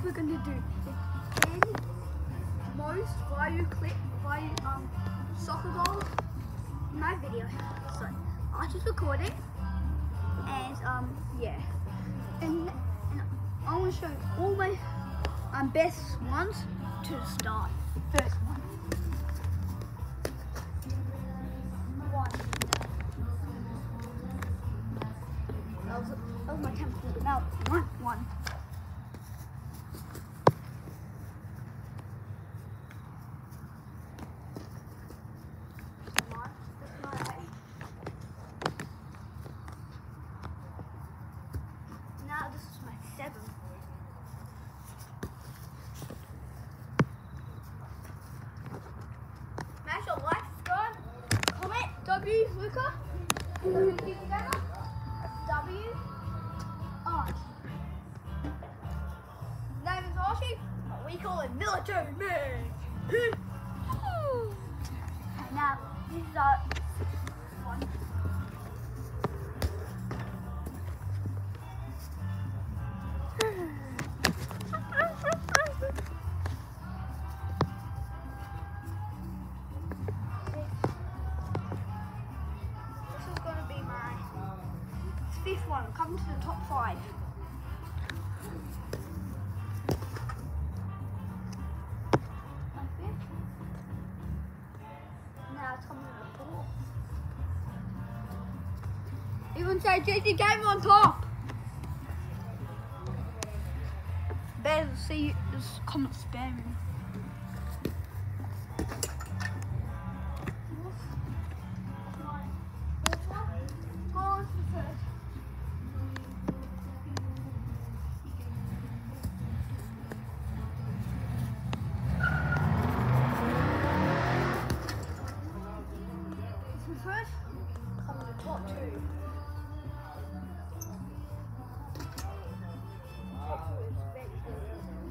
we're gonna do the 10 most value soccer goals in my video. So I just recording, and yeah, and I want to show you all my best ones to start. First one. That was my 10th one. Now one. Now this is my 7th. Smash your like, subscribe, comment, W Luca, Ggamer, W Arch. His name is Archie, but we call him Military Man. Now this is our one. Fifth one, coming to the top 5. Now it's coming to the 4th. Everyone say JC Ggamer on top. Better see this comment spamming. First, come to the top 2. Top 2 is very good.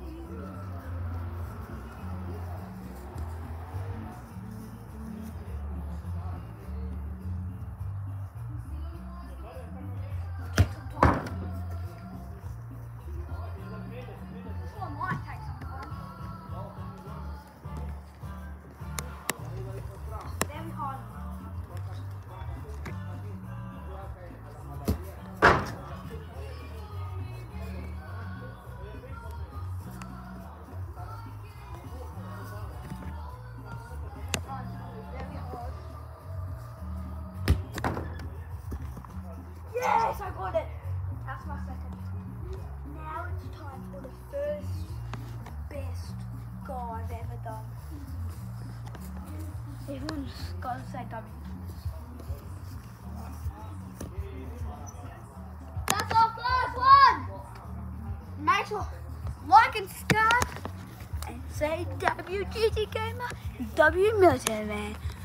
Take some time. This one might take some time. Very hard. Yes, I got it. That's my 2nd. Now it's time for the first best goal I've ever done. Everyone's got to say W. That's our first one. Make sure like and subscribe and say WGT Gamer, W Military Man.